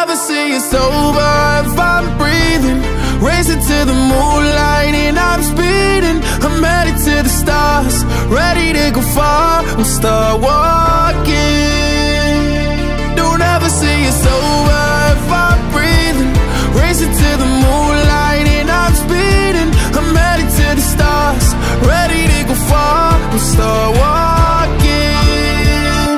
ever see it's over if I'm breathing. Racing to the moonlight and I'm speeding. I'm headed to the stars, ready to go far. I'm start walking. Don't ever see it's over if I'm breathing. Racing to the moonlight and I'm speeding. I'm headed to the stars, ready to go far. I'm start walking.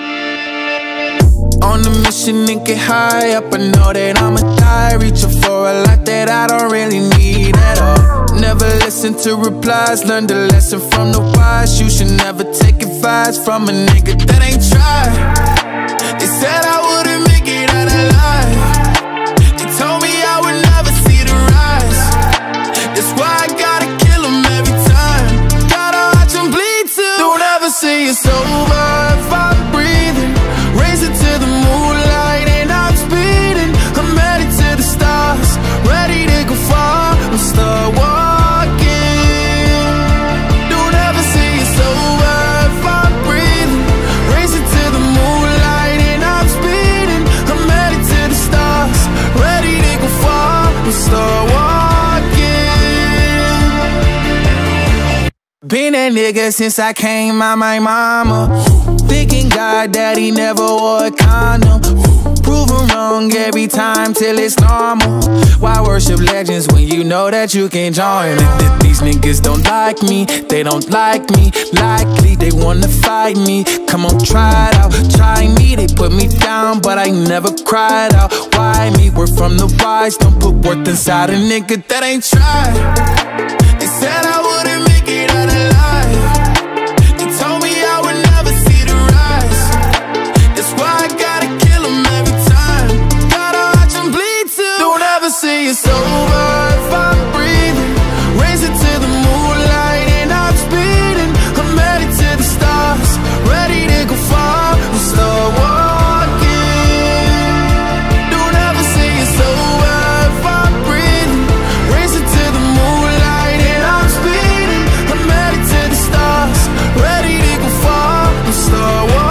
On a mission and get high up, I know that I'ma die, reaching for a life that I don't really need at all. Never listen to replies, learn the lesson from the wise. You should never take advice from a nigga that ain't tried. They said I wouldn't make it out alive. They told me I would never see the rise. That's why I gotta kill them every time. Gotta watch them bleed too. Don't ever say it's over if I'm breathing. Racing to the moonlight and I'm speeding. I'm headed to the stars, ready to go far. I'm start walking. Don't ever say it's over if I'm breathing. Racing to the moonlight and I'm speeding. I'm headed to the stars, ready to go far. I'm start walking. Been that nigga since I came out my mama. Thinking God that he never wore a condom. Proven wrong every time till it's normal. Why worship legends when you know that you can join it? These niggas don't like me, they don't like me. Likely they wanna fight me. Come on, try it out, try me. They put me down, but I never cried out. Why me? We're from the wise. Don't put worth inside a nigga that ain't tried. They said I wouldn't make it out alive. They told me I would never see the rise. That's why I gotta kill them every time. Gotta watch them bleed too. Don't ever say it's over if I'm breathing. Racing to the moonlight and I'm speeding. I'm headed to the stars, ready to go far. I'm start walking. Don't ever say it's over if I'm breathing. Racing to the moonlight and I'm speeding. I'm headed to the stars, ready to go far. I'm start walking.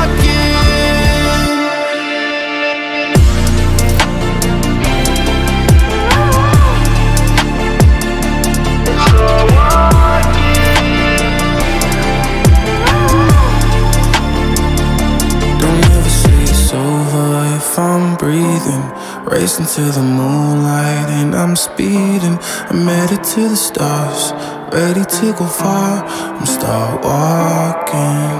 If I'm breathing, racing to the moonlight and I'm speeding. I'm headed to the stars, ready to go far. I'm start walking.